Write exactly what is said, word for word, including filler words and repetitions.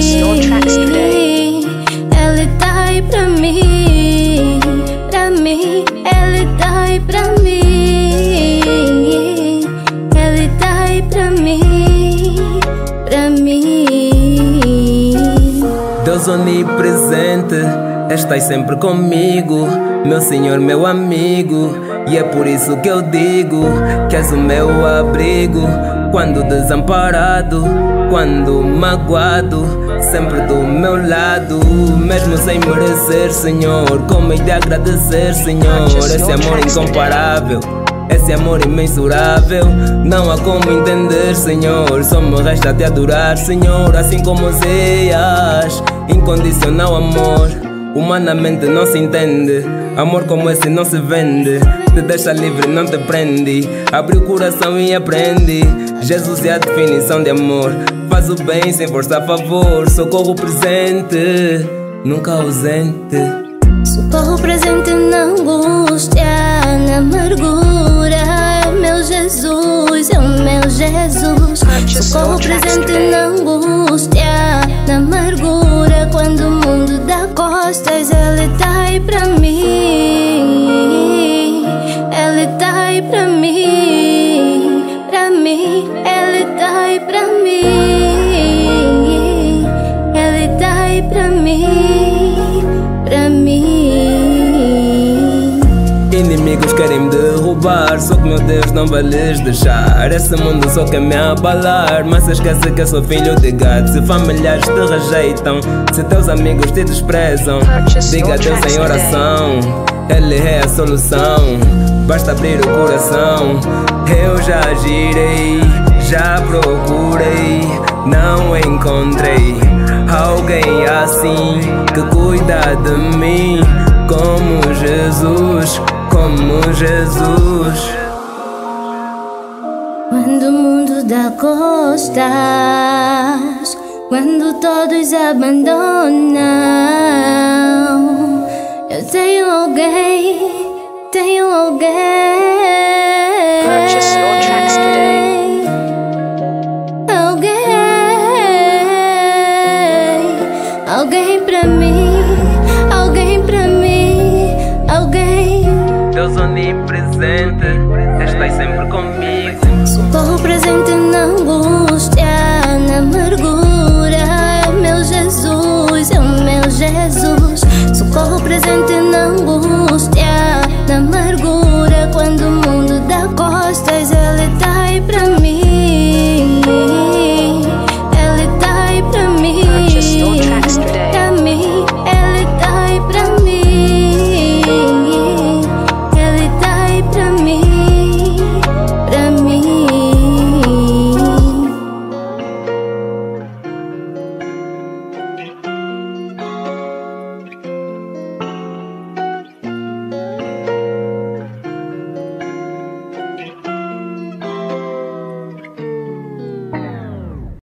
Ele tá aí pra mim, pra mim. Ele tá aí pra mim. Ele tá aí pra mim, pra mim. Deus onipresente, estás sempre comigo, meu Senhor, meu amigo. E é por isso que eu digo que és o meu abrigo. Quando desamparado, quando magoado, sempre do meu lado. Mesmo sem merecer, Senhor, como hei de agradecer, Senhor. Esse amor incomparável, esse amor imensurável, não há como entender, Senhor. Só me resta te adorar, Senhor. Assim como Zéias, incondicional amor, humanamente não se entende. Amor como esse não se vende, te deixa livre, não te prende. Abre o coração e aprende. Jesus é a definição de amor. Faz o bem sem força a favor. Socorro presente, nunca ausente. Socorro presente na angústia, na amargura. É o meu Jesus, é o meu Jesus. Socorro presente na angústia, na amargura. Quando o mundo dá costas, Ele tá aí pra mim. Ele tá aí pra mim, pra mim. Ele tá aí pra mim. Ele tá aí pra mim, pra mim. Inimigos querem me derrubar, só que meu Deus não vai lhes deixar. Esse mundo só quer me abalar, mas se esquece que eu sou filho de God. Se familiares te rejeitam, se teus amigos te desprezam, diga a Deus em oração, Ele é a solução. Basta abrir o coração. Eu já girei, já procurei, não encontrei alguém assim que cuida de mim, como Jesus, como Jesus. Quando o mundo dá costas, quando todos abandonam, eu tenho alguém, tenho alguém. Purchase your tracks today. Alguém, alguém pra mim, alguém pra mim, alguém. Deus onipresente, estás sempre comigo. Socorro presente na angústia, na amargura. É o meu Jesus, é o meu Jesus. Socorro presente na angústia, na amargura.